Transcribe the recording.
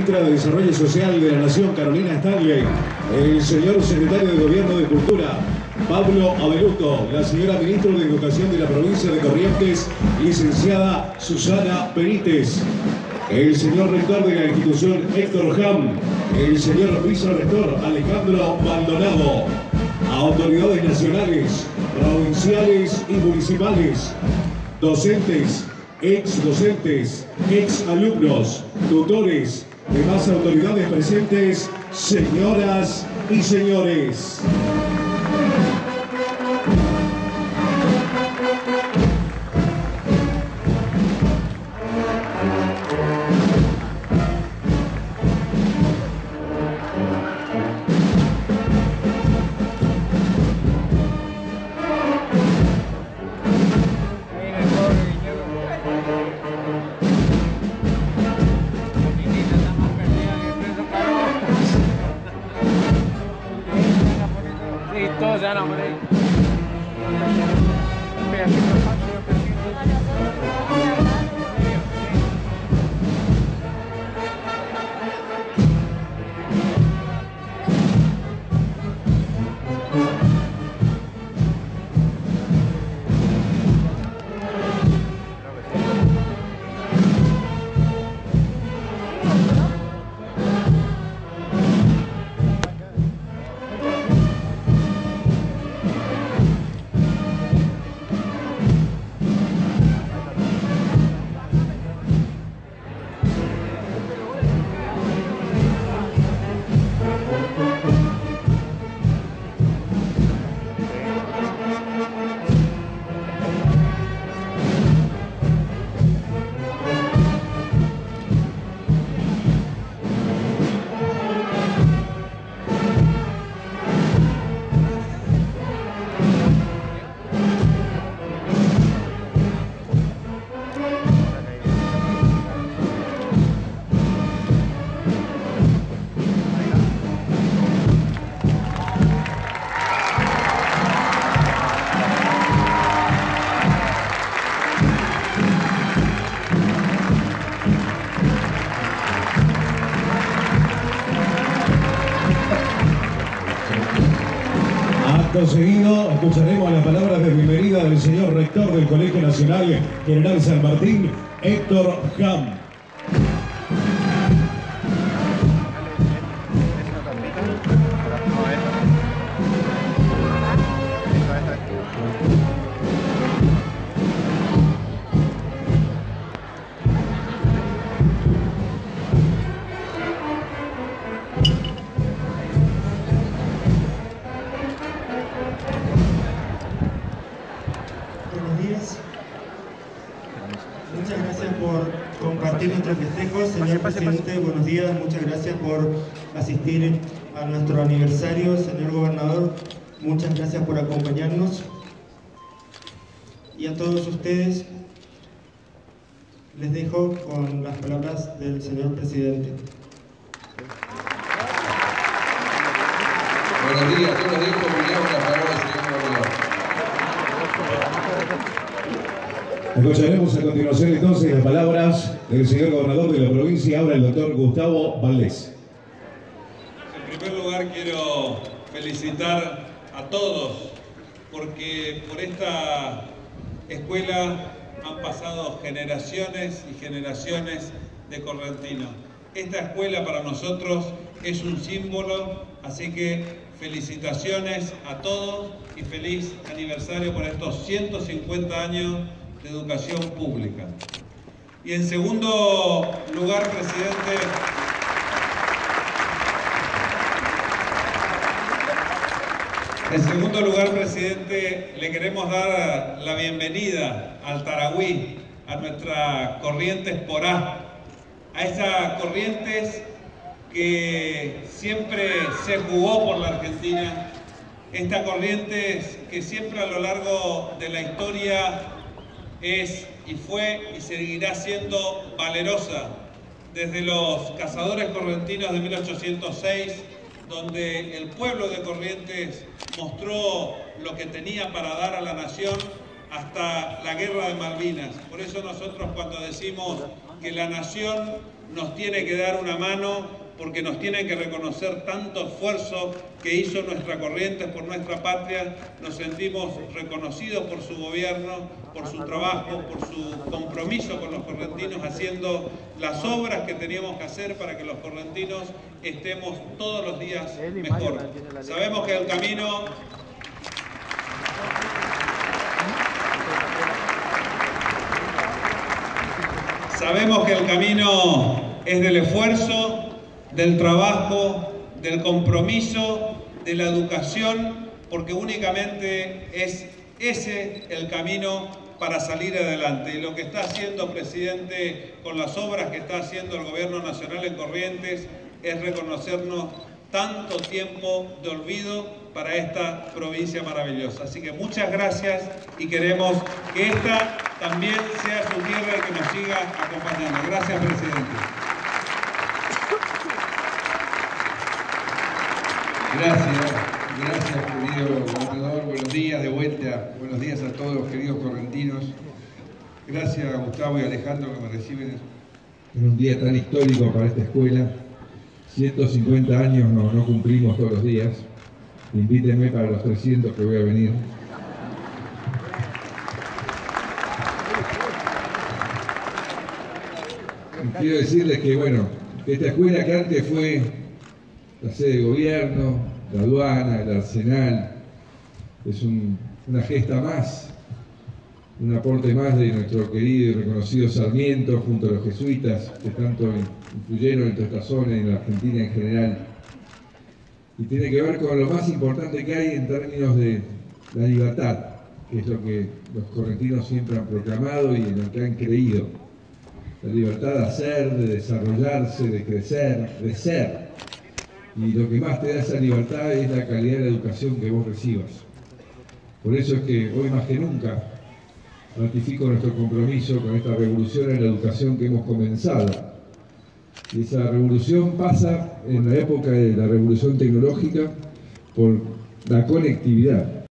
Ministra de Desarrollo Social de la Nación, Carolina Stanley, el señor Secretario de Gobierno de Cultura, Pablo Abeluto, la señora Ministra de Educación de la Provincia de Corrientes, licenciada Susana Benítez, el señor Rector de la institución, Héctor Ham, el señor Vicerrector, Alejandro Maldonado, autoridades nacionales, provinciales y municipales, docentes, ex-docentes, ex-alumnos, tutores, demás autoridades presentes, señoras y señores. Todos ya no, por ahí. Acto seguido, escucharemos las palabras de bienvenida del señor Rector del Colegio Nacional General San Martín, Héctor Ham. Buenos días. Muchas gracias por compartir nuestros festejos. Señor presidente, buenos días. Muchas gracias por asistir a nuestro aniversario. Señor gobernador, muchas gracias por acompañarnos. Y a todos ustedes les dejo con las palabras del señor presidente. Buenos días, yo les dejo primero con las palabras del señor gobernador. Escucharemos a continuación entonces las palabras del señor gobernador de la provincia, ahora el doctor Gustavo Valdés. En primer lugar quiero felicitar a todos porque por esta escuela han pasado generaciones y generaciones de correntinos. Esta escuela para nosotros es un símbolo, así que felicitaciones a todos y feliz aniversario por estos 150 años de educación pública. Y en segundo lugar, presidente, le queremos dar la bienvenida al Tarahui, a nuestra Corrientes Porá, a esa Corrientes que siempre se jugó por la Argentina, esta Corrientes que siempre a lo largo de la historia es y fue y seguirá siendo valerosa, desde los cazadores correntinos de 1806, donde el pueblo de Corrientes mostró lo que tenía para dar a la nación, hasta la guerra de Malvinas. Por eso nosotros cuando decimos que la nación nos tiene que dar una mano, porque nos tiene que reconocer tanto esfuerzo que hizo nuestra Corrientes por nuestra patria. Nos sentimos reconocidos por su gobierno, por su trabajo, por su compromiso con los correntinos, haciendo las obras que teníamos que hacer para que los correntinos estemos todos los días mejor. Sabemos que el camino es del esfuerzo, del trabajo, del compromiso, de la educación, porque únicamente es ese el camino para salir adelante. Y lo que está haciendo, presidente, con las obras que está haciendo el Gobierno Nacional en Corrientes, es reconocernos tanto tiempo de olvido para esta provincia maravillosa. Así que muchas gracias y queremos que esta también sea su tierra y que nos siga acompañando. Gracias, presidente. Gracias querido gobernador, buenos días de vuelta, buenos días a todos los queridos correntinos. Gracias a Gustavo y Alejandro que me reciben en un día tan histórico para esta escuela. 150 años no cumplimos todos los días. Invítenme para los 300 que voy a venir. Y quiero decirles que, bueno, esta escuela que antes fue la sede de gobierno, la aduana, el arsenal, es una gesta más, un aporte más de nuestro querido y reconocido Sarmiento junto a los jesuitas que tanto influyeron en toda esta zona y en la Argentina en general. Y tiene que ver con lo más importante que hay en términos de la libertad, que es lo que los correntinos siempre han proclamado y en lo que han creído. La libertad de hacer, de desarrollarse, de crecer, de ser. Y lo que más te da esa libertad es la calidad de la educación que vos recibas. Por eso es que hoy más que nunca ratifico nuestro compromiso con esta revolución en la educación que hemos comenzado. Y esa revolución pasa en la época de la revolución tecnológica por la conectividad.